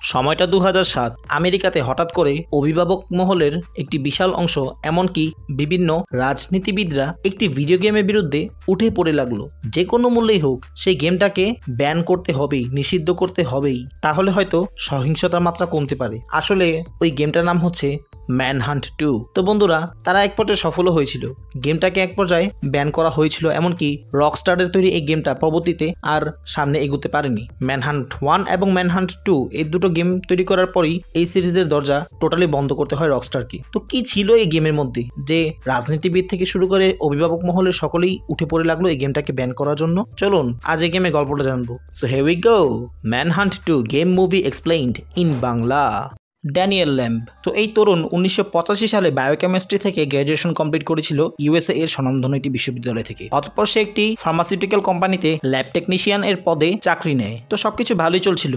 সময়টা 2007 আমেরিকাতে হঠাৎ করে অভিভাবক মহলের একটি বিশাল অংশ এমনকি বিভিন্ন রাজনীতিবিদরা একটি ভিডিও গেমের বিরুদ্ধে উঠে পড়ে লাগলো। যে কোনো মূল্যেই হোক সেই গেমটাকে ব্যান করতে হবেই, নিষিদ্ধ করতে হবেই, তাহলে হয়তো সহিংসতার মাত্রা কমতে পারে। আসলে ওই গেমটার নাম হচ্ছে ম্যানহান্ট 2। তো বন্ধুরা, তারা এক পর্যায়ে সফলও হয়েছিল, গেমটাকে এক পর্যায়ে ব্যান করা হয়েছিল, এমনকি রকস্টারের তৈরি এই গেমটা পরবর্তীতে আর সামনে এগোতে পারেনি। ম্যানহান্ট 1 এবং ম্যানহান্ট 2 এই দুটো গেম তৈরি করার পরই এই সিরিজের দরজা টোটালি বন্ধ করতে হয় রকস্টারকে। তো কি ছিল এই গেমের মধ্যে যে রাজনীতিবিদ থেকে শুরু করে অভিভাবক মহলের সকলেই উঠে পড়ে লাগলো এই গেমটাকে ব্যান করার জন্য? চলুন আজ এই গেমের গল্পটা জানবো। So here we go, Manhunt 2 game movie explained in Bangla. Daniel Lamb তো এই তরুণ 1985 সালে বায়োকেমিস্ট্রি থেকে গ্র্যাজুয়েশন কমপ্লিট করেছিল ইউএসএ এর স্বনামধন্য একটি বিশ্ববিদ্যালয় থেকে। অতঃপর সে একটি ফার্মাসিউটিক্যাল কোম্পানিতে ল্যাব টেকনিশিয়ান এর পদে চাকরি নেয়। তো সবকিছু ভালোই চলছিল।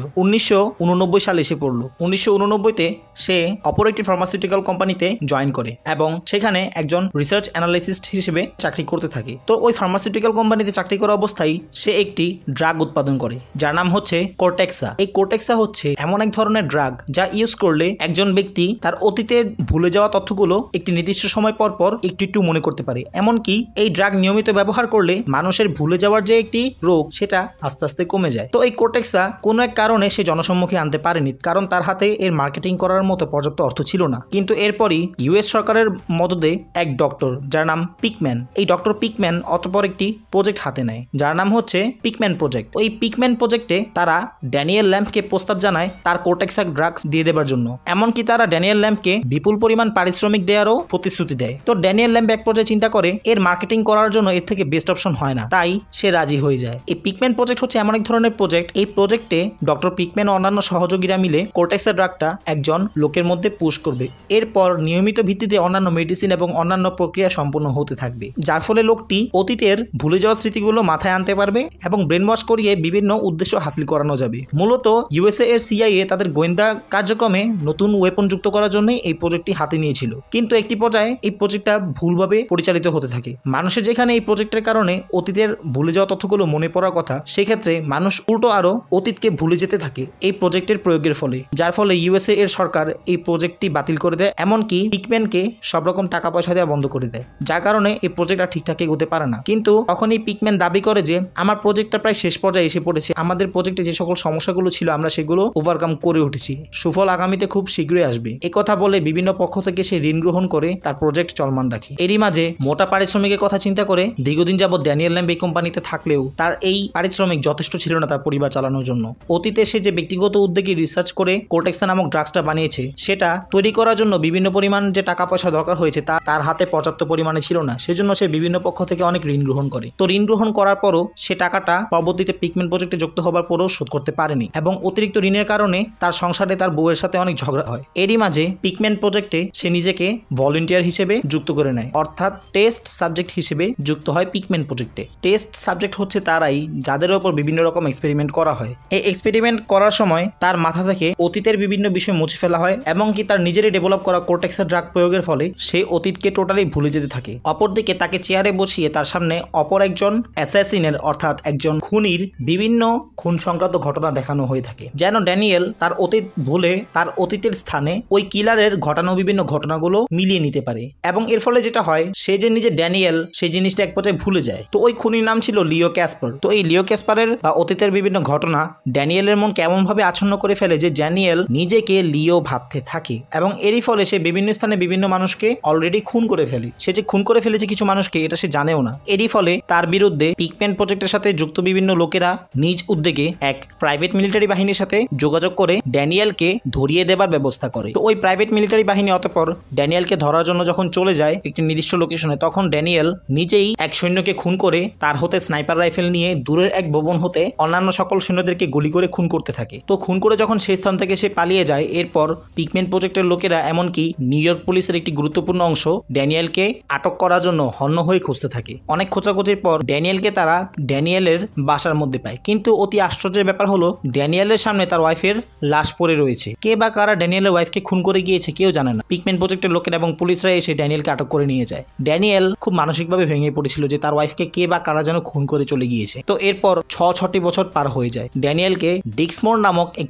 1989 সালে এসে পড়লো। 1989-তে সে অপর একটি ফার্মাসিউটিক্যাল কোম্পানিতে জয়েন করে এবং সেখানে একজন রিসার্চ অ্যানালিস্ট হিসেবে চাকরি করতে থাকে। তো ওই ফার্মাসিউটিক্যাল কোম্পানিতে চাকরি করা অবস্থায় সে একটি ড্রাগ উৎপাদন করে যার নাম হচ্ছে কোর্টেক্সা। এই কোর্টেক্সা হচ্ছে এমন এক ধরনের ড্রাগ যা ইউজ করলে একজন ব্যক্তি তার অতীতে ভুলে যাওয়া তথ্যগুলো একটি নির্দিষ্ট সময় পর পর একটু একটু মনে করতে পারে। এমনকি এই ড্রাগ নিয়মিত ব্যবহার করলে মানুষের ভুলে যাওয়ার যে একটি রোগ সেটা আস্তে আস্তে কমে যায়। তো এই কোর্টেক্সা কোনো এক কারণে সে জনসম্মুখে আনতে পারেনি, কারণ তার হাতে এর মার্কেটিং করার মতো পর্যাপ্ত অর্থ ছিল না। কিন্তু এরপরই ইউএস সরকারের মদদে এক ডক্টর যার নাম পিকম্যান, এই ডক্টর পিকম্যান অতঃপর একটি প্রজেক্ট হাতে নেয় যার নাম হচ্ছে পিকম্যান প্রজেক্ট। ওই পিকম্যান প্রজেক্টে তারা ড্যানিয়েল ল্যাম্বকে প্রস্তাব জানায় তার কোর্টেক্সা ড্রাগস দিয়ে দেবার জন্য। এমনকি তারা ড্যানিয়েল ল্যাম্বকে বিপুল পরিমাণ পারিশ্রমিক দেওয়ারও প্রতিশ্রুতি দেয়। তো ড্যানিয়েল ল্যাম্ব এক পর্যায়ে চিন্তা করে এর মার্কেটিং করার জন্য এর থেকে বেস্ট অপশন হয় না, তাই সে রাজি হয়ে যায়। এই পিকম্যান প্রজেক্ট হচ্ছে এমন এক ধরনের প্রজেক্ট, এই প্রজেক্টে ডক্টর পিকম্যান ও অন্যান্য সহযোগীরা মিলে কোর্টেক্সা ড্রাগটা একজন লোকের মধ্যে পুশ করবে। এরপর নিয়মিত ভিত্তিতে অন্যান্য মেডিসিন এবং অন্যান্য প্রক্রিয়া সম্পূর্ণ হতে থাকবে, যার ফলে লোকটি অতীতের ভুলে যাওয়া স্মৃতিগুলো মাথায় আনতে পারবে এবং ব্রেন ওয়াশ করিয়ে বিভিন্ন উদ্দেশ্য হাসিল করানো যাবে। মূলত ইউএসএ এর সিআইএ তাদের গোয়েন্দা কার্যক্রমে নতুন ওয়েপন যুক্ত করার জন্য এই প্রজেক্টটি হাতে নিয়েছিল। কিন্তু একটি পর্যায়ে এই প্রজেক্টটা ভুলভাবে পরিচালিত হতে থাকে। মানুষের যেখানে এই প্রজেক্টের কারণে অতীতের ভুলে যাওয়া তথ্যগুলো মনে পড়ার কথা, সেক্ষেত্রে মানুষ উল্টো আরো অতীতকে ভুলে যেতে থাকে এই প্রজেক্টের প্রয়োগের ফলে, যার ফলে ইউএসএ এর সরকার এই প্রজেক্টটি বাতিল করে দেয়, এমনকি পিকম্যানকে সব রকম টাকা পয়সা দেওয়া বন্ধ করে দেয়, যার কারণে এই প্রজেক্টটা ঠিকঠাক এগোতে পারে না। কিন্তু তখন এই পিকম্যান দাবি করে যে আমার প্রজেক্টটা প্রায় শেষ পর্যায়ে এসে পড়েছে, আমাদের প্রজেক্টে যে সকল সমস্যাগুলো ছিল আমরা সেগুলো ওভারকাম করে উঠেছি, সুফল আগামীতে খুব শীঘ্রই আসবে। এই কথা বলে বিভিন্ন পক্ষ থেকে সে ঋণ গ্রহণ করে তার প্রজেক্ট চলমান রাখে। এরই মাঝে মোটা পারিশ্রমিকের কথা চিন্তা করে দীর্ঘদিন যাবৎ ড্যানিয়েল ল্যাম্ব এই কোম্পানিতে থাকলেও তার এই পারিশ্রমিক যথেষ্ট ছিল না তার পরিবার চালানোর জন্য। অতীতে সে যে ব্যক্তিগত উদ্যোগে রিসার্চ করে কোর্টেক্সা নামক ড্রাগসটা বানিয়েছে, সেটা তৈরি করার জন্য বিভিন্ন পরিমাণ যে টাকা পয়সা দরকার হয়েছে তা তার হাতে পর্যাপ্ত পরিমাণে ছিল না, সেজন্য সে বিভিন্ন পক্ষ থেকে অনেক ঋণ গ্রহণ করে। তো ঋণ গ্রহণ করার পরও সে টাকাটা পরবর্তীতে পিকম্যান প্রজেক্টে যুক্ত হবার পরও শোধ করতে পারেনি এবং অতিরিক্ত ঋণের কারণে তার সংসারে তার বউয়ের সাথে অনেক ঝগড়া হয়। এরই মাঝে পিকম্যান প্রজেক্টে সে নিজেকে ভলেন্টিয়ার হিসেবে যুক্ত করে নেয়, অর্থাৎ টেস্ট সাবজেক্ট হিসেবে যুক্ত হয় পিকম্যান প্রজেক্টে। টেস্ট সাবজেক্ট হচ্ছে তারাই যাদের উপর বিভিন্ন রকম এক্সপেরিমেন্ট করা হয়। এই এক্সপেরিমেন্ট করার সময় তার মাথা থেকে অতীতের বিভিন্ন বিষয় মুছে ফেলা হয় এবং কি তার নিজেরই ডেভেলপ করা কোর্টেক্সা ড্রাগ প্রয়োগের ফলে সে অতীতকে টোটালি ভুলে যেতে থাকে। অপরদিকে তাকে চেয়ারে বসিয়ে তার সামনে অপর একজন অ্যাসাসিনের অর্থাৎ একজন খুনির বিভিন্ন খুন সংক্রান্ত ঘটনা দেখানো হয়ে থাকে, যেন ড্যানিয়েল তার অতীত ভুলে তার অতীতের স্থানে ওই কিলারের ঘটানো বিভিন্ন ঘটনাগুলো মিলিয়ে নিতে পারে। এবং এর ফলে যেটা হয়, সে যে নিজে ড্যানিয়েল সেই জিনিসটা এক পর্যায়ে ভুলে যায়। তো ওই খুনির নাম ছিল লিও ক্যাসপার। তো এই লিও ক্যাসপারের বা অতীতের বিভিন্ন ঘটনা ড্যানিয়েলের মন কেমন ভাবে আচ্ছন্ন করে ফেলে যে ড্যানিয়েল নিজেকে লিও ভাবতে থাকে এবং এরই ফলে সে বিভিন্ন স্থানে বিভিন্ন মানুষকে অলরেডি খুন করে ফেলে। সে যে খুন করে ফেলেছে কিছু মানুষকে এটা সে জানেও না। এরই ফলে তার বিরুদ্ধে পিকম্যান প্রজেক্টের সাথে যুক্ত বিভিন্ন লোকেরা নিজ উদ্যোগে এক প্রাইভেট মিলিটারি বাহিনীর সাথে যোগাযোগ করে ড্যানিয়েলকে ধরিয়ে দেবার ব্যবস্থা করে। তো ওই প্রাইভেট মিলিটারি বাহিনী অতঃপর ড্যানিয়েলকে ধরার জন্য যখন চলে যায় একটি নির্দিষ্ট লোকেশনে, তখন ড্যানিয়েল নিজেই এক সৈন্যকে খুন করে তার হতে স্নাইপার রাইফেল নিয়ে দূরের এক ভবন হতে অন্যান্য সকল সৈন্যদেরকে গুলি করে খুন করতে থাকে। তো খুন করে যখন সেই স্থান থেকে সে পালিয়ে যায়, এরপর পিকম্যান প্রজেক্টের লোকেরা এমনকি নিউ ইয়র্ক পুলিশের একটি গুরুত্বপূর্ণ অংশ ড্যানিয়েলকে আটক করার জন্য হন্য হয়ে খুঁজতে থাকে। অনেক খোঁজাখুঁজির পর ড্যানিয়েলকে তারা ড্যানিয়েলের বাসার মধ্যে পায়, কিন্তু অতি আশ্চর্যের ব্যাপার হলো ড্যানিয়েলের সামনে তার ওয়াইফের লাশ পড়ে রয়েছে। কে বা কারা ড্যানিয়েলের ওয়াইফকে খুন করে গিয়েছে কেউ জানে না। পিকম্যান প্রজেক্টের লোকেরা এবং পুলিশরা এসে ড্যানিয়েলকে আটক করে নিয়ে যায়। ড্যানিয়েল খুব মানসিকভাবে ভেঙে পড়েছিল যে তার ওয়াইফকে কে বা কারা যেন খুন করে চলে গিয়েছে। তো এরপর 6 বছর পার হয়ে যায়। ড্যানিয়েলকে ডিক্সমোর নামক একটি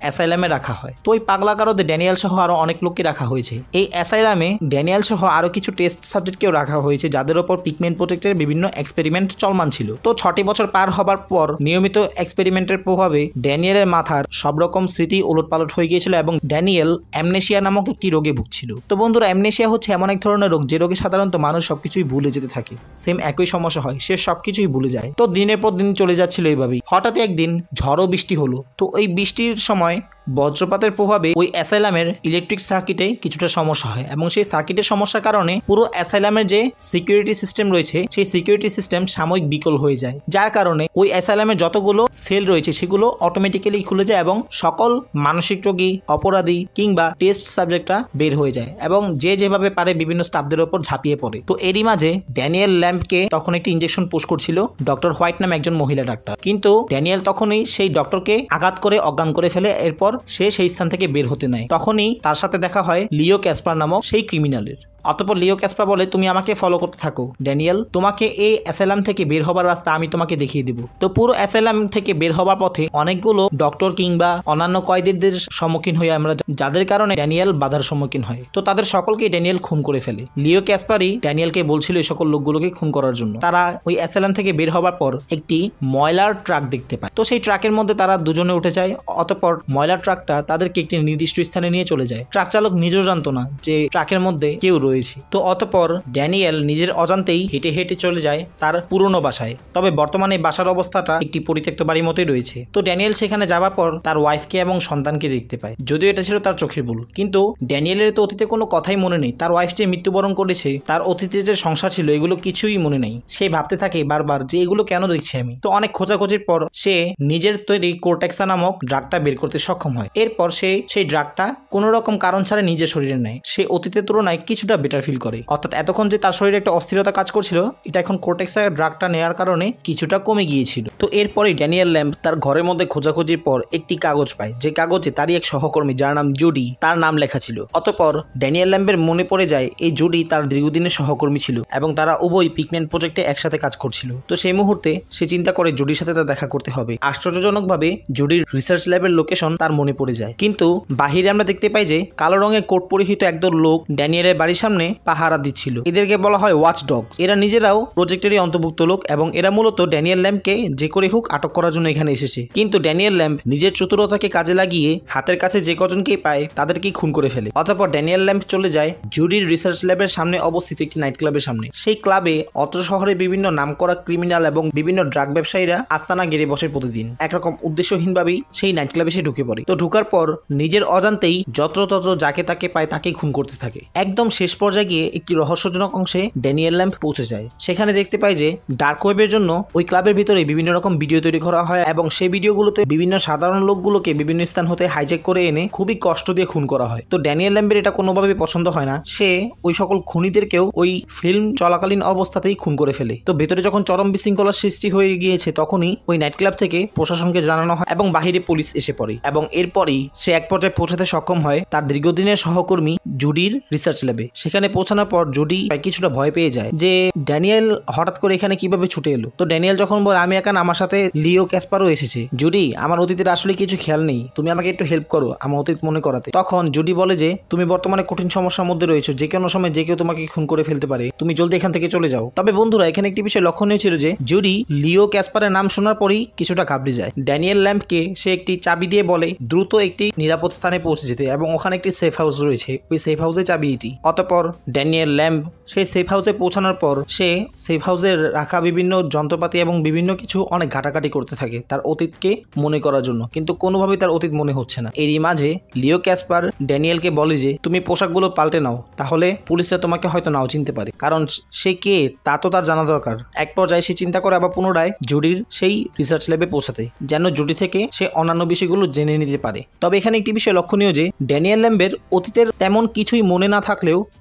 অ্যাসাইলামে রাখা হয়। তো ওই পাগলা কারোতে ড্যানিয়েল সহ আরো অনেক লোককে রাখা হয়েছে। এই অ্যাসাইলামে ড্যানিয়েল সহ আরো কিছু টেস্ট সাবজেক্টকেও রাখা হয়েছে, যাদের ওপর পিগমেন্ট প্রজেক্টের বিভিন্ন এক্সপেরিমেন্ট চলমান ছিল। তো 6টি বছর পার হবার পর নিয়মিত এক্সপেরিমেন্টের প্রভাবে ড্যানিয়েলের মাথার সব রকম স্মৃতি ওলটপালট হয়ে গিয়েছিল এবং ড্যানিয়েল অ্যামনেশিয়া নামক একটি রোগে ভুগছিল। তো বন্ধুরা, অ্যামনেশিয়া হচ্ছে এমন এক ধরনের রোগ যে রোগে সাধারণত মানুষ সবকিছুই ভুলে যেতে থাকে। সেম একই সমস্যা হয়, সে সবকিছুই ভুলে যায়। তো দিনের পর দিন চলে যাচ্ছিল এইভাবেই। হঠাৎ একদিন ঝড়ো বৃষ্টি হলো। তো ওই বৃষ্টির সময় বজ্রপাতের প্রভাবে ওই অ্যাসাইলামের ইলেকট্রিক সার্কিটে কিছুটা সমস্যা হয় এবং সেই সার্কিটের সমস্যার কারণে পুরো অ্যাসাইলামের যে সিকিউরিটি সিস্টেম রয়েছে সেই সিকিউরিটি সিস্টেম সাময়িক বিকল হয়ে যায়, যার কারণে ওই অ্যাসাইলামের যতগুলো সেল রয়েছে সেগুলো অটোমেটিক্যালি খুলে যায় এবং সকল মানসিক রোগী, অপরাধী কিংবা টেস্ট সাবজেক্টটা বের হয়ে যায় এবং যে যেভাবে পারে বিভিন্ন স্টাফদের ওপর ঝাঁপিয়ে পড়ে। তো এরই মাঝে ড্যানিয়েল ল্যাম্পকে তখন একটি ইনজেকশন পুশ করছিল ডক্টর হোয়াইট নামে একজন মহিলা ডাক্তার, কিন্তু ড্যানিয়েল তখনই সেই ডক্টরকে আঘাত করে অজ্ঞান করে ফেলে। এরপর সে সেই স্থান থেকে বের হতে নেয়। তখনই তার সাথে দেখা হয় লিও ক্যাসপার নামক সেই ক্রিমিনালের। অতঃপর লিও ক্যাসপার বলে, তুমি আমাকে ফলো করতে থাকো ড্যানিয়েল, তোমাকে এই অ্যাসাইলাম থেকে বের হবার রাস্তা আমি তোমাকে দেখিয়ে দিব। তো পুরো অ্যাসাইলাম থেকে বের হবার পথে অনেকগুলো ডক্টর কিংবা অন্যান্য কয়েদিদের সম্মুখীন হয়ে আমরা, যাদের কারণে ড্যানিয়েল বাধার সম্মুখীন হয়। তো তাদের সকলকে ড্যানিয়েল খুন করে ফেলে। লিও ক্যাসপারই ড্যানিয়েলকে বলছিল এই সকল লোকগুলোকে খুন করার জন্য। তারা ওই অ্যাসাইলাম থেকে বের হবার পর একটি ময়লার ট্রাক দেখতে পায়। তো সেই ট্রাকের মধ্যে তারা দুজনে উঠে যায়। অতঃপর ময়লার ট্রাকটা তাদেরকে একটি নির্দিষ্ট স্থানে নিয়ে চলে যায়। ট্রাক চালক নিজেও জানতো না যে ট্রাকের মধ্যে কেউ রয়েছে। তো অতঃপর ড্যানিয়েল নিজের অজান্তেই হেঁটে হেঁটে চলে যায় তার পুরনো বাসায়। তবে বর্তমানে বাসার অবস্থাটা একটি পরিত্যক্ত বাড়ির মতোই রয়েছে। তো ড্যানিয়েল সেখানে যাওয়ার পর তার ওয়াইফকে এবং সন্তানকে দেখতে পায়, যদিও এটা ছিল তার চোখের ভুল। কিন্তু ড্যানিয়েলের তো অতীতে কোনো কথাই মনে নেই। তার ওয়াইফ যে মৃত্যুবরণ করেছে, তার অতীতে যে সংসার ছিল, এগুলো কিছুই মনে নেই। সে ভাবতে থাকে বারবার যে এগুলো কেন দেখছি আমি। তো অনেক খোঁজাখুঁজির পর সে নিজের তৈরি কোর্টেক্সা নামক ড্রাগটা বের করতে সক্ষম হয়। এরপর সে সেই ড্রাগটা কোনো রকম কারণ ছাড়া নিজের শরীরে নেয়। সে অতীতের তুলনায় কিছুটা বেটার ফিল করে, অর্থাৎ এতক্ষণ যে তার শরীরে একটা অস্থিরতা কাজ করছিল, এটা এখন কোর্টেক্সা ড্রাগটা নেওয়ার কারণে কিছুটা কমে গিয়েছিল। তো এরপরই ড্যানিয়েল ল্যাম্প তার ঘরের মধ্যে খোঁজাখুঁজির পর একটি কাগজ পায়, যে কাগজে তারই এক সহকর্মী যার নাম জুডি, তার নাম লেখা ছিল। অতঃপর ড্যানিয়েল ল্যাম্পের মনে পড়ে যায় এই জুডি তার দীর্ঘদিনের সহকর্মী ছিল এবং তারা উভয় পিগমেন্ট প্রজেক্টে একসাথে কাজ করছিল। তো সেই মুহূর্তে সে চিন্তা করে জুডির সাথে তার দেখা করতে হবে। আশ্চর্যজনকভাবে জুডির রিসার্চ ল্যাবের লোকেশন তার মনে পড়ে যায়, কিন্তু বাহিরে আমরা দেখতে পাই যে কালো রঙের কোট পরিহিত একদল লোক ড্যানিয়েলের বাড়ির সামনে পাহারা দিচ্ছিল। এদেরকে বলা হয় ওয়াচ ডগ। এরা নিজেরাও প্রজেক্টেরই অন্তর্ভুক্ত লোক এবং এরা মূলত ড্যানিয়েল ল্যাম্পকে যে করে হোক আটক করার জন্য এখানে এসেছে। কিন্তু ড্যানিয়েল ল্যাম্প নিজের চতুরতাকে কাজে লাগিয়ে হাতের কাছে যে কজনকেই পায় তাদেরকেই খুন করে ফেলে। অতঃপর ড্যানিয়েল ল্যাম্প চলে যায় জুডির রিসার্চ ল্যাবের সামনে অবস্থিত একটি নাইট ক্লাবের সামনে। সেই ক্লাবে অত্র শহরে বিভিন্ন নামকরা ক্রিমিনাল এবং বিভিন্ন ড্রাগ ব্যবসায়ীরা আস্তানা গেড়ে বসে প্রতিদিন। একরকম উদ্দেশ্যহীনভাবেই সেই নাইট ক্লাবে সে ঢুকে পড়ে। তো ঢুকার পর নিজের অজান্তেই যত্রতত্র যাকে তাকে পায় তাকেই খুন করতে থাকে। একদম শেষ পর্যায়ে গিয়ে একটি রহস্যজনক অংশে ড্যানিয়েল ল্যাম্প পৌঁছে যায়। সেখানে দেখতে পাই যে ডার্ক ওয়েবের জন্য ওই ক্লাবের ভিতরে বিভিন্ন রকম ভিডিও তৈরি করা হয় এবং সেই ভিডিওগুলোতে বিভিন্ন সাধারণ লোকগুলোকে বিভিন্ন স্থান হতে হাইজ্যাক করে এনে খুবই কষ্ট দিয়ে খুন করা হয়। তো ড্যানিয়েল ল্যাম্পের এটা কোনোভাবেই পছন্দ হয় না। সে ওই সকল খুনিদেরকেও ওই ফিল্ম চলাকালীন অবস্থাতেই খুন করে ফেলে। তো ভেতরে যখন চরম বিশৃঙ্খলার সৃষ্টি হয়ে গিয়েছে, তখনই ওই নাইট ক্লাব থেকে প্রশাসনকে জানানো হয় এবং বাহিরে পুলিশ এসে পড়ে এবং এরপরই সে এক পর্যায়ে পৌঁছাতে সক্ষম হয় তার দীর্ঘদিনের সহকর্মী জুডির রিসার্চ ল্যাবে। সেখানে পৌঁছানোর পর জুডি কিছুটা ভয় পেয়ে যায় যে ড্যানিয়েল হঠাৎ করে এখানে কিভাবে ছুটে এলো। তো ড্যানিয়েল যখন বলে আমি একা, আমার সাথে লিও ক্যাসপারও এসেছে। জুডি, আমার অতীতের আসলে কিছু খেয়াল নেই, তুমি আমাকে একটু হেল্প করো আমার অতীত মনে করাতে। তখন জুডি বলে যে তুমি বর্তমানে কঠিন সমস্যার মধ্যে রয়েছো, যে কোনো সময় যে কেউ তোমাকে খুন করে ফেলতে পারে, তুমি জলদি এখান থেকে চলে যাও। তবে বন্ধুরা, এখানে একটি বিষয় লক্ষণীয় ছিল যে জুডি লিও ক্যাসপারের নাম শোনার পরই কিছুটা ঘাবড়ে যায়। ড্যানিয়েল ল্যাম্পকে সে একটি চাবি দিয়ে বলে দ্রুত একটি নিরাপদ স্থানে পৌঁছে যেতে এবং ওখানে একটি সেফ হাউস রয়েছে, ওই সেফ হাউসের চাবি এটি। অতঃপর ড্যানিয়েল ল্যাম্প সেই সেফ হাউসে পৌঁছানোর পর সে সেফ হাউসে রাখা বিভিন্ন যন্ত্রপাতি এবং বিভিন্ন কিছু অনেক ঘাটাঘাটি করতে থাকে তার অতীতকে মনে করার জন্য, কিন্তু কোনোভাবেই তার অতীত মনে হচ্ছে না। এরই মাঝে লিও ক্যাসপার ড্যানিয়েলকে বলে যে তুমি পোশাকগুলো পাল্টে নাও, তাহলে পুলিশরা তোমাকে হয়তো নাও চিনতে পারে, কারণ সে কে তা তো তার জানা দরকার। এক পর্যায়ে সে চিন্তা করে আবার পুনরায় জুডির সেই রিসার্চ ল্যাবে পৌঁছাতে, যেন জুডি থেকে সে অন্যান্য বিষয়গুলো জেনে নিতে পারে। তবে এখানে একটি বিষয় লক্ষণীয় যে ড্যানিয়েল ল্যাম্বের অতীতের তেমন কিছুই মনে না থাকলেও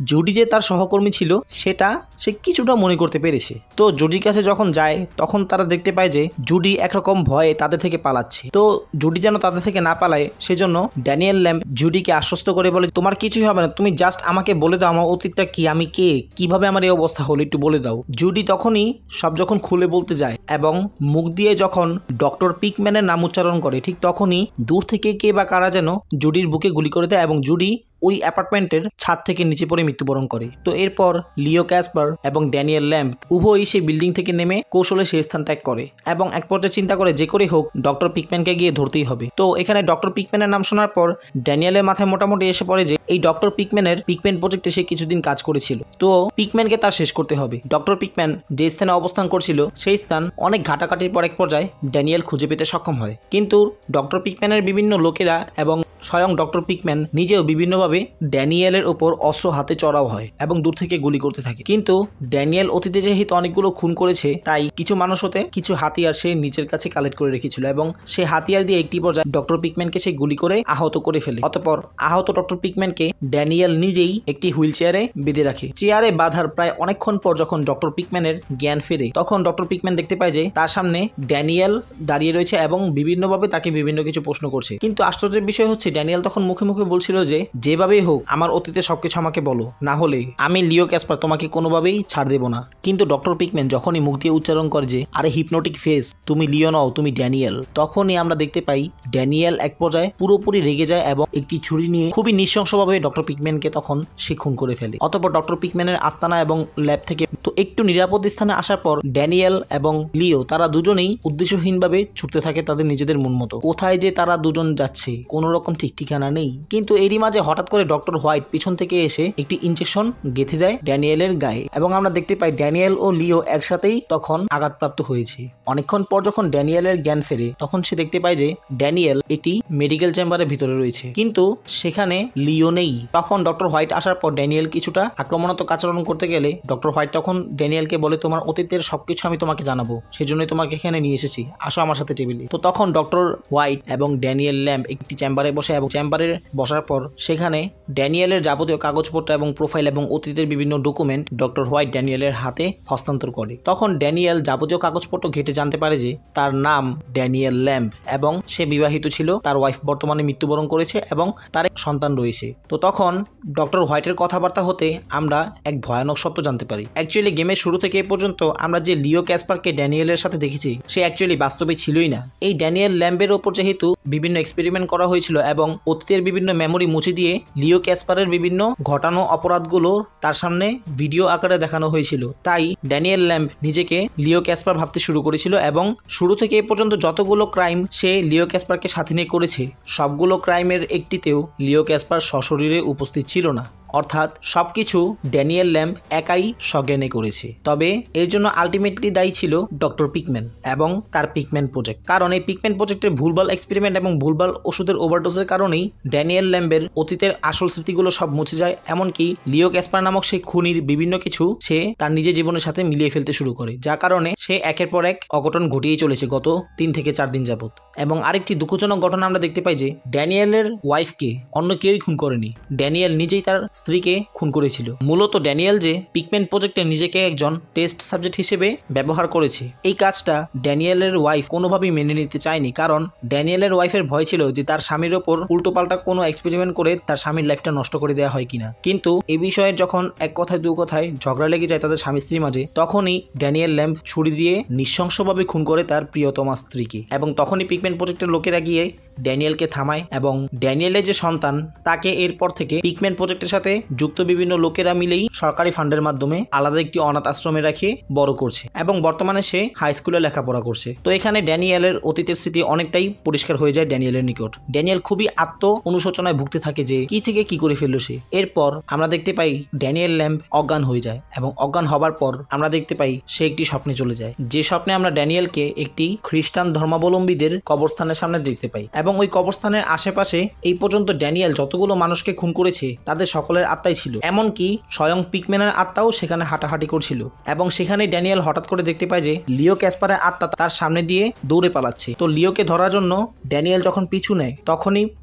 জুডি যে তার সহকর্মী ছিল সেটা সে কিছুটা মনে করতে পেরেছে। তো জুডির কাছে যখন যায় তখন তারা দেখতে পায় যে জুডি একরকম ভয়ে তাদের থেকে পালাচ্ছে। তো জুডি যেন তাদের থেকে না পালায় সেজন্য ড্যানিয়েল ল্যাম্ব জুডিকে আশ্বস্ত করে বলে, তোমার কিছুই হবে না, তুমি জাস্ট আমাকে বলে দাও আমার অতীতটা কি, আমি কে, কিভাবে আমার এই অবস্থা হলো একটু বলে দাও। জুডি তখনই সব যখন খুলে বলতে যায় এবং মুখ দিয়ে যখন ডক্টর পিকম্যানের নাম উচ্চারণ করে ঠিক তখনই দূর থেকে কে বা কারা যেন জুডির বুকে গুলি করে দেয় এবং জুডি ওই অ্যাপার্টমেন্টের ছাদ থেকে নিচে পড়ে মৃত্যুবরণ করে। তো এরপর লিও ক্যাসপার এবং ড্যানিয়েল ল্যাম্ব উভয়ই সেই বিল্ডিং থেকে নেমে কৌশলে সেই স্থান ত্যাগ করে এবং এক পর্যায়ে চিন্তা করে যে করে হোক ডক্টর পিকম্যানকে গিয়ে ধরতেই হবে। তো এখানে ডক্টর পিকম্যানের নাম শোনার পর ড্যানিয়েলের মাথায় মোটামুটি এসে পড়ে যে এই ডক্টর পিকম্যানের পিকম্যান প্রজেক্টে সে কিছুদিন কাজ করেছিল, তো পিকম্যানকে তার শেষ করতে হবে। ডক্টর পিকম্যান যে স্থানে অবস্থান করছিল সেই স্থান অনেক ঘাটাঘাটির পর এক পর্যায়ে ড্যানিয়েল খুঁজে পেতে সক্ষম হয়, কিন্তু ডক্টর পিকম্যানের বিভিন্ন লোকেরা এবং স্বয়ং ডক্টর পিকম্যান নিজেও বিভিন্নভাবে ড্যানিয়েলের ওপর অস্ত্র হাতে চড়াও হয় এবং দূর থেকে গুলি করতে থাকে। কিন্তু ড্যানিয়েল অতীতে যেহেতু অনেকগুলো খুন করেছে তাই কিছু মানুষ হতে কিছু হাতিয়ার সে নিজের কাছে কালেক্ট করে রেখেছিল এবং সে হাতিয়ার দিয়ে একটি পর্যায়ে ডক্টর পিকম্যানকে সে গুলি করে আহত করে ফেলে। অতঃপর আহত ডক্টর পিকম্যানকে ড্যানিয়েল নিজেই একটি হুইল চেয়ারে বেঁধে রাখে। চেয়ারে বাঁধার প্রায় অনেকক্ষণ পর যখন ডক্টর পিকম্যানের জ্ঞান ফেরে তখন ডক্টর পিকম্যান দেখতে পায় যে তার সামনে ড্যানিয়েল দাঁড়িয়ে রয়েছে এবং বিভিন্নভাবে তাকে বিভিন্ন কিছু প্রশ্ন করছে। কিন্তু আশ্চর্যের বিষয় হচ্ছে ড্যানিয়েল তখন মুখে মুখে বলছিল যে যেভাবেই হোক আমার অতীতে সবকিছু আমাকে বলো, না হলে আমি লিও ক্যাসপার তোমাকে কোনোভাবেই ছাড় দেব না। কিন্তু ডক্টর পিকম্যান যখনই মুখ দিয়ে উচ্চারণ করে যে আরে হিপনোটিক ফেস, তুমি লিও নও, তুমি ড্যানিয়েল, তখনই আমরা দেখতে পাই ড্যানিয়েল এক পর্যায়ে পুরোপুরি রেগে যায় এবং একটি ছুরি নিয়ে খুবই নৃশংসভাবে ডক্টর পিকম্যানকে তখন সে খুন করে ফেলে। অতঃপর ডক্টর পিকম্যানের আস্তানা এবং ল্যাব থেকে তো একটু নিরাপদ স্থানে আসার পর ড্যানিয়েল এবং লিও তারা দুজনেই উদ্দেশ্যহীনভাবে ছুটতে থাকে তাদের নিজেদের মন মতো। কোথায় যে তারা দুজন যাচ্ছে কোনো রকম ঠিক ঠিকানা নেই। কিন্তু এরই মাঝে হঠাৎ করে ডক্টর হোয়াইট পিছন থেকে এসে একটি ইনজেকশন গেঁথে দেয় ড্যানিয়েলের গায়ে এবং আমরা দেখতে পাই ড্যানিয়েল ও লিও একসাথেই তখন আঘাতপ্রাপ্ত হয়েছে। অনেকক্ষণ পর যখন ড্যানিয়েলের জ্ঞান ফেরে তখন সে দেখতে পায় যে ড্যানিয়েল একটি মেডিকেল চেম্বারের ভিতরে রয়েছে, কিন্তু সেখানে লিও নেই। তখন ডক্টর হোয়াইট আসার পর ড্যানিয়েল কিছুটা আক্রমণাত্মক আচরণ করতে গেলে ডক্টর হোয়াইট তখন ড্যানিয়েলকে বলে তোমার অতীতের সবকিছু আমি তোমাকে জানাবো, সেজন্যই তোমাকে এখানে নিয়ে এসেছি, আসো আমার সাথে টেবিলে। তো তখন ডক্টর হোয়াইট এবং ড্যানিয়েল ল্যাম্ব একটি চেম্বারে বসে এবং চেম্বারে বসার পর সেখানে ড্যানিয়েলের যাবতীয় কাগজপত্র এবং প্রোফাইল এবং অতীতের বিভিন্ন ডকুমেন্ট ডক্টর হোয়াইট ড্যানিয়েলের হাতে হস্তান্তর করে। তখন ড্যানিয়েল যাবতীয় কাগজপত্র ঘেটে জানতে পারে যে তার নাম ড্যানিয়েল ল্যাম্ব এবং সে বিবাহিত ছিল, তার ওয়াইফ বর্তমানে মৃত্যুবরণ করেছে এবং তার এক সন্তান রয়েছে। তো তখন ডক্টর হোয়াইটের কথাবার্তা হতে আমরা এক ভয়ানক সত্য জানতে পারি। অ্যাকচুয়ালি গেমের শুরু থেকে এ পর্যন্ত আমরা যে লিও ক্যাসপারকে ড্যানিয়েলের সাথে দেখেছি সে অ্যাকচুয়ালি বাস্তবে ছিলই না। এই ড্যানিয়েল ল্যাম্বের ওপর যেহেতু বিভিন্ন এক্সপেরিমেন্ট করা হয়েছিল এবং অতীতের বিভিন্ন মেমোরি মুছে দিয়ে লিও ক্যাসপারের বিভিন্ন ঘটানো অপরাধগুলো তার সামনে ভিডিও আকারে দেখানো হয়েছিল, তাই ড্যানিয়েল ল্যাম্ব নিজেকে লিও ক্যাসপার ভাবতে শুরু করেছিল এবং শুরু থেকে এ পর্যন্ত যতগুলো ক্রাইম সে লিও ক্যাসপারকে সাথে নিয়ে করেছে সবগুলো ক্রাইমের একটিতেও লিও ক্যাসপার সশরীরে উপস্থিত ছিল না, অর্থাৎ সবকিছু ড্যানিয়েল ল্যাম্ব একাই সজ্ঞানে করেছে। তবে এর জন্য আলটিমেটলি দায়ী ছিল ডক্টর পিকম্যান এবং তার পিকম্যান প্রজেক্ট, কারণ এই পিকম্যান প্রজেক্টের ভুলভাল এক্সপেরিমেন্ট এবং ভুলভাল ওষুধের ওভারডোজের কারণেই ড্যানিয়েল ল্যাম্বের অতীতের আসল স্মৃতিগুলো সব মুছে যায়, এমনকি লিও ক্যাসপার নামক সেই খুনির বিভিন্ন কিছু সে তার নিজের জীবনের সাথে মিলিয়ে ফেলতে শুরু করে, যার কারণে সে একের পর এক অঘটন ঘটিয়ে চলেছে গত 3 থেকে 4 দিন যাবত। এবং আরেকটি দুঃখজনক ঘটনা আমরা দেখতে পাই যে ড্যানিয়েলের ওয়াইফকে অন্য কেউই খুন করেনি, ড্যানিয়েল নিজেই তার স্ত্রীকে খুন করেছিল। মূলত ড্যানিয়েল যে পিকম্যান প্রজেক্টে নিজেকে একজন টেস্ট সাবজেক্ট হিসেবে ব্যবহার করেছে, এই কাজটা ড্যানিয়েলের ওয়াইফ কোনোভাবেই মেনে নিতে চায়নি, কারণ ড্যানিয়েলের ওয়াইফের ভয় ছিল যে তার স্বামীর ওপর উল্টোপাল্টা কোনো এক্সপেরিমেন্ট করে তার স্বামীর লাইফটা নষ্ট করে দেওয়া হয় কিনা। কিন্তু এই বিষয়ে যখন এক কথায় দু কথায় ঝগড়া লেগে যায় তাদের স্বামী স্ত্রীর মাঝে, তখনই ড্যানিয়েল ল্যাম্ব ছুরি দিয়ে নৃশংসভাবে খুন করে তার প্রিয়তমা স্ত্রীকে এবং তখনই পিকম্যান প্রজেক্টের লোকেরা গিয়ে ড্যানিয়েলকে থামায় এবং ড্যানিয়েলের যে সন্তান তাকে এরপর থেকে পিকম্যান প্রজেক্টের সাথে যুক্ত বিভিন্ন লোকেরা মিলেই সরকারি ফান্ডের মাধ্যমে আলাদা একটি অনাথ আশ্রমে রেখে বড় করছে এবং বর্তমানে সে হাই স্কুলে লেখাপড়া করছে। তো এখানে ড্যানিয়েলের অতীতের স্মৃতি অনেকটাই পরিষ্কার হয়ে যায় ড্যানিয়েলের নিকট। ড্যানিয়েল খুবই আত্ম অনুশোচনায় ভুগতে থাকে যে কি থেকে কি করে ফেললো সে। এরপর আমরা দেখতে পাই ড্যানিয়েল ল্যাম্ব অজ্ঞান হয়ে যায় এবং অজ্ঞান হবার পর আমরা দেখতে পাই সে একটি স্বপ্নে চলে যায়, যে স্বপ্নে আমরা ড্যানিয়েলকে একটি খ্রিস্টান ধর্মাবলম্বীদের কবরস্থানের সামনে দেখতে পাই এবং ওই কবরস্থানের আশেপাশে এই পর্যন্ত ড্যানিয়েল যতগুলো মানুষকে খুন করেছে তাদের সকলের আত্মাই ছিল, এমনকি স্বয়ং পিকম্যানের আত্মাও সেখানে হাঁটাহাঁটি করছিল। এবং সেখানে ড্যানিয়েল হঠাৎ করে দেখতে পায় যে লিও ক্যাসপারের আত্মা তার সামনে দিয়ে দৌড়ে পালাচ্ছে। তো লিওকে ধরার জন্য ড্যানিয়েল যখন পিছু নেয় তখনই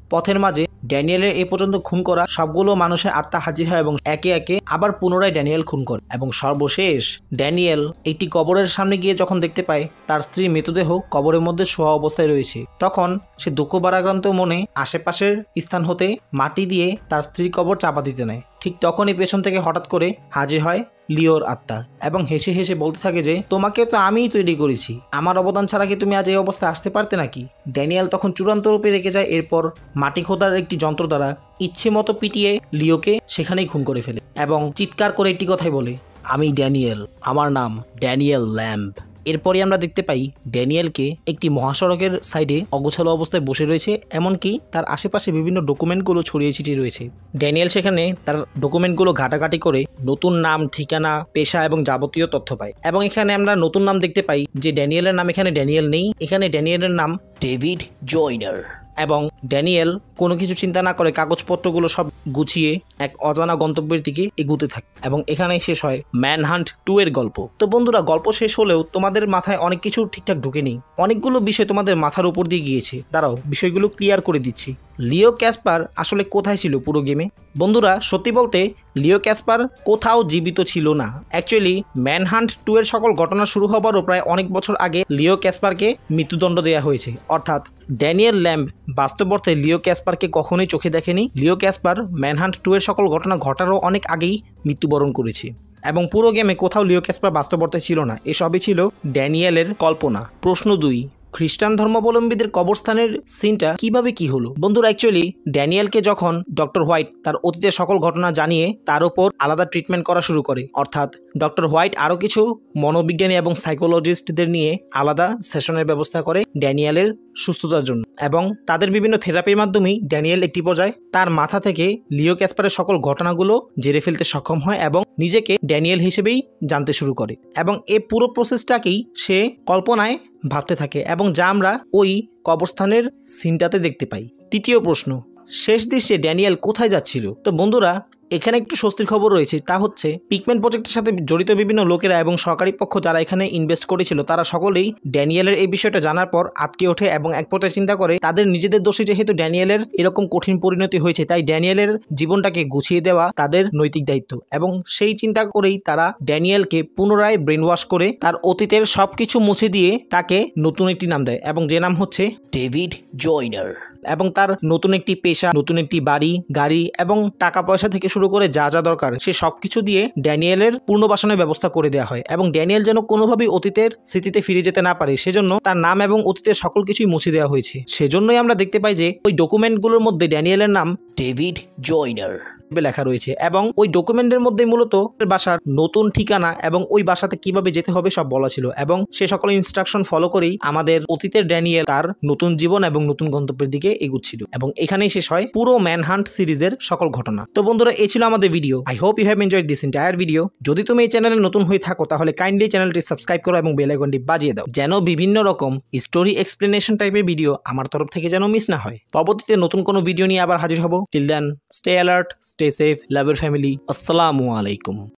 পথের মাঝে ড্যানিয়েলের এ পর্যন্ত খুন করা সবগুলো মানুষের আত্মা হাজির হয় এবং একে একে আবার পুনরায় ড্যানিয়েল খুন করে। এবং সর্বশেষ ড্যানিয়েল একটি কবরের সামনে গিয়ে যখন দেখতে পায় তার স্ত্রীর মৃতদেহ কবরের মধ্যে শোয়া অবস্থায় রয়েছে, তখন সে দুঃখ ভারাক্রান্ত মনে আশেপাশের স্থান হতে মাটি দিয়ে তার স্ত্রীর কবর চাপা দিতে নেয়। ঠিক তখনই পেছন থেকে হঠাৎ করে হাজির হয় লিওর আত্মা এবং হেসে হেসে বলতে থাকে যে তোমাকে তো আমিই তৈরি করেছি, আমার অবদান ছাড়া কি তুমি আজ এই অবস্থায় আসতে পারতে নাকি। ড্যানিয়েল তখন চূড়ান্ত রূপে রেগে যায়। এরপর মাটি খোদার একটি যন্ত্র দ্বারা ইচ্ছে মতো পিটিয়ে লিওকে সেখানেই খুন করে ফেলে এবং চিৎকার করে একটি কথাই বলে, আমি ড্যানিয়েল, আমার নাম ড্যানিয়েল ল্যাম্ব। এরপরই আমরা দেখতে পাই ড্যানিয়েলকে একটি মহাসড়কের সাইডে অগোছালো অবস্থায় বসে রয়েছে, এমনকি তার আশেপাশে বিভিন্ন ডকুমেন্টগুলো ছড়িয়ে ছিটিয়ে রয়েছে। ড্যানিয়েল সেখানে তার ডকুমেন্টগুলো ঘাটাঘাটি করে নতুন নাম, ঠিকানা, পেশা এবং যাবতীয় তথ্য পায়। এবং এখানে আমরা নতুন নাম দেখতে পাই যে ড্যানিয়েলের নাম এখানে ড্যানিয়েল নেই, এখানে ড্যানিয়েলের নাম ডেভিড জয়নার। এবং ড্যানিয়েল কোনো কিছু চিন্তা না করে কাগজপত্রগুলো সব গুছিয়ে এক অজানা গন্তব্যের দিকে এগুতে থাকে এবং এখানেই শেষ হয় ম্যানহান্ট 2 এর গল্প। তো বন্ধুরা, গল্প শেষ হলেও তোমাদের মাথায় অনেক কিছু ঠিকঠাক ঢুকেনি, অনেকগুলো বিষয় তোমাদের মাথার উপর দিয়ে গিয়েছে। দাঁড়াও, বিষয়গুলো ক্লিয়ার করে দিচ্ছি। লিও ক্যাসপার আসলে কোথায় ছিল পুরো গেমে? বন্ধুরা, সত্যি বলতে লিও ক্যাসপার কোথাও জীবিত ছিল না। অ্যাকচুয়ালি ম্যানহান্ট 2 এর সকল ঘটনা শুরু হবারও প্রায় অনেক বছর আগে লিও ক্যাসপারকে মৃত্যুদণ্ড দেওয়া হয়েছে। অর্থাৎ ড্যানিয়েল ল্যাম্ব বাস্তব অর্থে লিও ক্যাসপারকে কখনোই চোখে দেখেনি। লিও ক্যাসপার ম্যানহান্ট 2 এর সকল ঘটনা ঘটারও অনেক আগেই মৃত্যুবরণ করেছে এবং পুরো গেমে কোথাও লিও ক্যাসপার বাস্তব অর্থে ছিল না। এসবই ছিল ড্যানিয়েলের কল্পনা। প্রশ্ন 2, খ্রিস্টান ধর্মাবলম্বীদের কবরস্থানের সিনটা কিভাবে কি হলো? বন্ধুরা, অ্যাকচুয়ালি ড্যানিয়েলকে যখন ডক্টর হোয়াইট তার অতীতের সকল ঘটনা জানিয়ে তার উপর আলাদা ট্রিটমেন্ট করা শুরু করে, অর্থাৎ ডক্টর হোয়াইট আরও কিছু মনোবিজ্ঞানী এবং সাইকোলজিস্টদের নিয়ে আলাদা সেশনের ব্যবস্থা করে ড্যানিয়েলের সুস্থতার জন্য এবং তাদের বিভিন্ন থেরাপির মাধ্যমেই ড্যানিয়েল একটি পর্যায়ে তার মাথা থেকে লিও ক্যাসপারের সকল ঘটনাগুলো জেরে ফেলতে সক্ষম হয় এবং নিজেকে ড্যানিয়েল হিসেবেই জানতে শুরু করে এবং এই পুরো প্রসেসটাকেই সে কল্পনায় ভাবতে থাকে এবং যা আমরা ওই কবরস্থানের সিনটাতে দেখতে পাই। তৃতীয় প্রশ্ন, শেষ দৃশ্যে ড্যানিয়েল কোথায় যাচ্ছিল? তো বন্ধুরা, এখানে একটু স্বস্তির খবর রয়েছে, তা হচ্ছে পিকম্যান প্রজেক্টের সাথে জড়িত বিভিন্ন লোকেরা এবং সরকারি পক্ষ যারা এখানে ইনভেস্ট করেছিল তারা সকলেই ড্যানিয়েলের এই বিষয়টা জানার পর আটকে ওঠে এবং এক পর্যায়ে চিন্তা করে তাদের নিজেদের দোষে যেহেতু ড্যানিয়েলের এরকম কঠিন পরিণতি হয়েছে, তাই ড্যানিয়েলের জীবনটাকে গুছিয়ে দেওয়া তাদের নৈতিক দায়িত্ব। এবং সেই চিন্তা করেই তারা ড্যানিয়েলকে পুনরায় ব্রেন ওয়াশ করে তার অতীতের সবকিছু মুছে দিয়ে তাকে নতুন একটি নাম দেয় এবং যে নাম হচ্ছে ডেভিড জয়নার। এবং তার নতুন একটি পেশা, নতুন একটি বাড়ি, গাড়ি এবং টাকা পয়সা থেকে শুরু করে যা যা দরকার সে সবকিছু দিয়ে ড্যানিয়েলের পুনর্বাসনের ব্যবস্থা করে দেওয়া হয় এবং ড্যানিয়েল যেন কোনোভাবেই অতীতের স্মৃতিতে ফিরে যেতে না পারে সেজন্য তার নাম এবং অতীতের সকল কিছুই মুছে দেওয়া হয়েছে। সেজন্যই আমরা দেখতে পাই যে ওই ডকুমেন্টগুলোর মধ্যে ড্যানিয়েলের নাম ডেভিড জয়নার লেখা রয়েছে এবং ওই ডকুমেন্টের মধ্যে মূলত বাসার নতুন ঠিকানা এবং ওই বাসাতে কিভাবে যেতে হবে সব বলা ছিল এবং সে সকল ইনস্ট্রাকশন ফলো করেই আমাদের অতীতের ড্যানিয়েল তার নতুন জীবন এবং নতুন গন্তব্যের দিকে এগুচ্ছিল এবং এখানেই শেষ হয় পুরো ম্যানহান্ট সিরিজের সকল ঘটনা। তো বন্ধুরা, এই ছিল আমাদের video. I hope you have enjoyed this entire video. যদি তুমি এই চ্যানেলে নতুন হয়ে থাকো তাহলে কাইন্ডলি চ্যানেলটি সাবস্ক্রাইব করো এবং বেল আইকনটি বাজিয়ে দাও যেন বিভিন্ন রকম স্টোরি এক্সপ্লেনেশন টাইপের ভিডিও আমার তরফ থেকে যেন মিস না হয়। পরবর্তীতে নতুন কোনো ভিডিও নিয়ে আবার হাজির হব। Till then, stay alert, stay safe, love your family. Assalamu alaikum.